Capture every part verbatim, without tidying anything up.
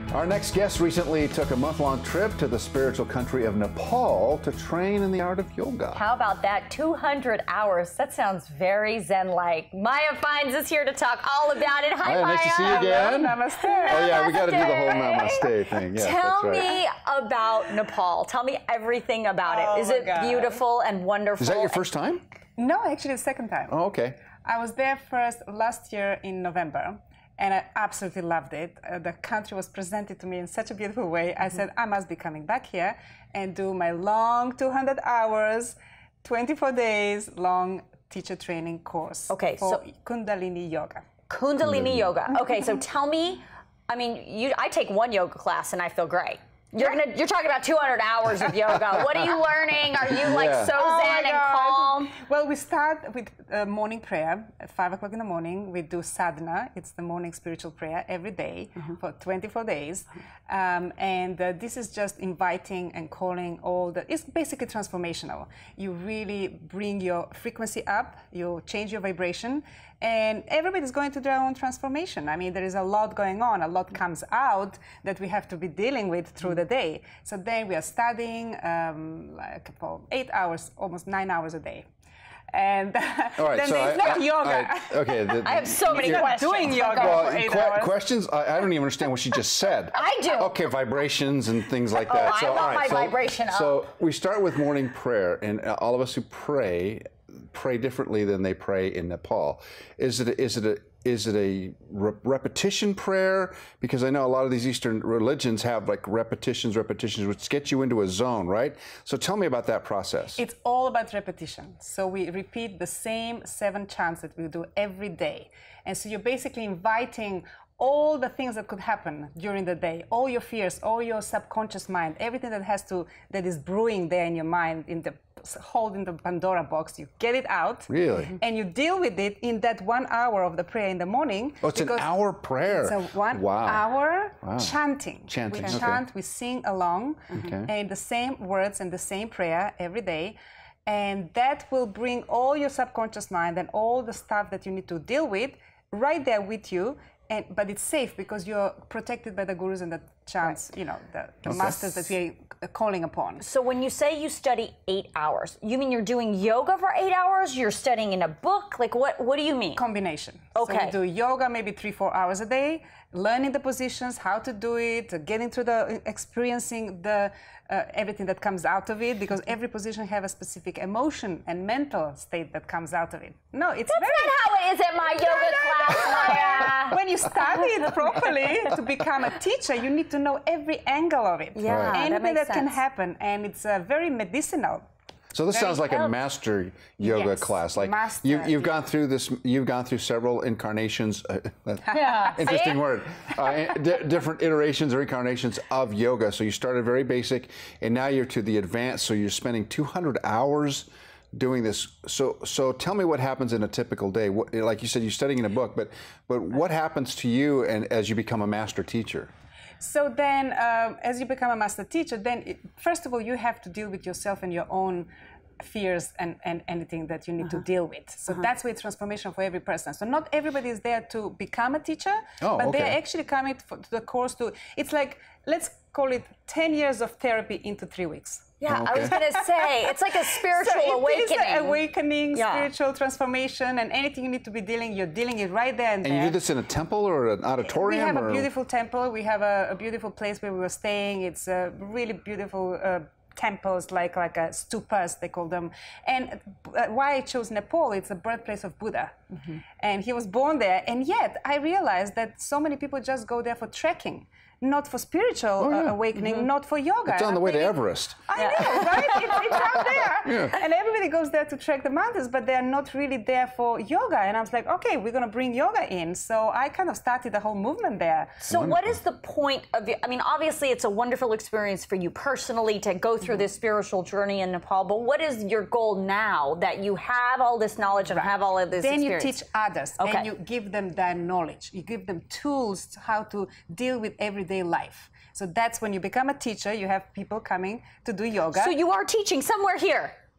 Our next guest recently took a month-long trip to the spiritual country of Nepal to train in the art of yoga. How about that? two hundred hours. That sounds very Zen-like. Maya Fines is here to talk all about it. Hi, Maya. Maya. Nice to see you again. Namaste. Oh, yeah, we got to do the whole namaste thing. Yes, Tell that's right. me about Nepal. Tell me everything about Oh, it. Is my it God. beautiful and wonderful? Is that your first time? No, actually, the second time. Oh, okay. I was there first last year in November, and I absolutely loved it. Uh, the country was presented to me in such a beautiful way. I said, I must be coming back here and do my long two hundred hours, twenty-four days long teacher training course Okay, for so- Kundalini Yoga. Kundalini yoga. Okay, so tell me, I mean, you, I take one yoga class and I feel great. You're gonna, you're talking about two hundred hours of yoga. What are you learning? Are you like Yeah. so Oh zen my and God. calm? Well, we start with uh, morning prayer at five o'clock in the morning. We do sadhana. It's the morning spiritual prayer every day for twenty-four days. Um, and uh, this is just inviting and calling all the, it's basically transformational. You really bring your frequency up, you change your vibration, and everybody's going to their own transformation. I mean, there is a lot going on, a lot comes out that we have to be dealing with through the day. So then we are studying um, like for eight hours, almost nine hours a day. And All right, then so there's I, not I- yoga. I- okay. The, I have so many you're- questions. doing yoga Well, for eight que- hours. questions? I, I don't even understand what she just said. I do. Okay, vibrations and things like Oh, that. I so, want all right, my so, vibration up. So we start with morning prayer, and uh, all of us who pray pray differently than they pray in Nepal. Is it a, is it a is it a re repetition prayer? Because I know a lot of these Eastern religions have like repetitions, repetitions, which get you into a zone, right? So tell me about that process. It's all about repetition. So we repeat the same seven chants that we do every day. And so you're basically inviting all the things that could happen during the day, all your fears, all your subconscious mind, everything that has to, that is brewing there in your mind, in the holding the Pandora box, you get it out. Really? And you deal with it in that one hour of the prayer in the morning. Oh, it's an because hour prayer. It's a one Wow. hour Wow. chanting. Chanting, We okay. chant, we sing along, Okay. and the same words and the same prayer every day. And that will bring all your subconscious mind and all the stuff that you need to deal with right there with you. And, but it's safe because you're protected by the gurus and the chants, you know, the, the Okay. masters that we are calling upon. So when you say you study eight hours, you mean you're doing yoga for eight hours? You're studying in a book? Like what, what do you mean? Combination. Okay. So we do yoga maybe three, four hours a day, learning the positions, how to do it, getting through the, experiencing the, uh, everything that comes out of it, because every position have a specific emotion and mental state that comes out of it. No, it's That's very... not how it is at my yoga class, Maya. When you study it properly to become a teacher, you need to know every angle of it. Yeah, Right. that Anything makes that can sense. happen, and it's uh, very medicinal. So this Very sounds like a healthy. master yoga Yes, class. Like master, you, you've yeah. gone through this. You've gone through several incarnations. Uh, Yeah. interesting See? word. Uh, di- different iterations or incarnations of yoga. So you started very basic, and now you're to the advanced. So you're spending two hundred hours doing this. So so tell me what happens in a typical day. What, like you said, you're studying in a book, but but what happens to you and as you become a master teacher? So then, um, as you become a master teacher, then it, first of all, you have to deal with yourself and your own fears and, and anything that you need Uh-huh. to deal with. So Uh-huh. that's where it's transformation for every person. So not everybody is there to become a teacher, Oh, but okay. they're actually coming for, to the course to, it's like, let's call it ten years of therapy into three weeks. Yeah, I Okay. was going to say, it's like a spiritual So it is awakening. an awakening, Yeah. spiritual transformation, and anything you need to be dealing, you're dealing it right there and, And there. you do this in a temple or an auditorium? We have or? a beautiful temple. We have a, a beautiful place where we were staying. It's a really beautiful uh, temples, like like a stupas, they call them. And uh, why I chose Nepal, it's the birthplace of Buddha. Mm-hmm. And he was born there. And yet I realized that so many people just go there for trekking, not for spiritual Oh, yeah. uh, awakening, mm-hmm. not for yoga. It's on And the I'm way to thinking, Everest. I know, right? It's, it's out there. Yeah. And everybody goes there to trek the mountains, but they're not really there for yoga. And I was like, okay, we're going to bring yoga in. So I kind of started the whole movement there. So what is the point of it? I mean, obviously it's a wonderful experience for you personally to go through this spiritual journey in Nepal, but what is your goal now that you have all this knowledge and have all of this Then experience? you teach others, Okay. and you give them that knowledge. You give them tools to how to deal with everyday life. So that's when you become a teacher, you have people coming to do yoga. So you are teaching somewhere here.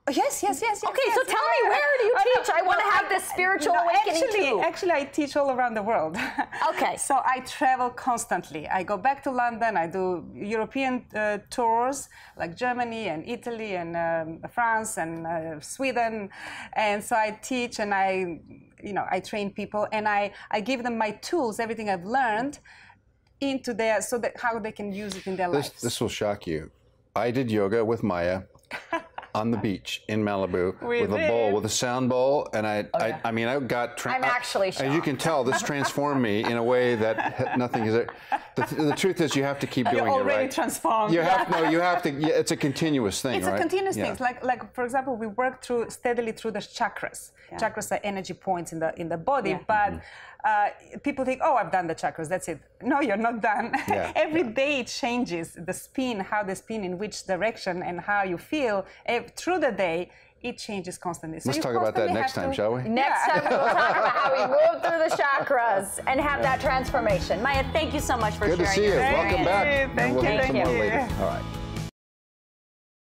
Yes, yes, yes, yes. Okay, yes, so tell me, yeah. where do you Oh, no, teach? I want to well, have this spiritual no, awakening actually, too. Actually, I teach all around the world. Okay. So I travel constantly. I go back to London. I do European uh, tours, like Germany and Italy and um, France and uh, Sweden. And so I teach and I, you know, I train people and I, I give them my tools, everything I've learned, into their, so that how they can use it in their This, lives. this will shock you. I did yoga with Maya on the beach in Malibu We with a did. bowl, with a sound bowl, and I, I, I mean, I got. Tra- I'm actually As you can tell, this transformed me in a way that nothing is. The, the truth is, you have to keep You're doing it, already right? transformed. You have no. You have to. Yeah, it's a continuous thing, It's right? a continuous Yeah. thing. Like, like for example, we work through steadily through the chakras. Chakras are energy points in the in the body, Yeah. but uh, people think, oh, I've done the chakras. That's it. No, you're not done. Yeah. Every day it changes the spin, how they spin, in which direction, and how you feel eh, through the day. It changes constantly. So Let's you talk about that constantly next have time, to- shall we? Next Yeah. time we will talk about how we move through the chakras and have that transformation. Maya, thank you so much for Good to sharing see you. your Welcome experience. back. Thank And we'll you, do thank some more you. later. All right.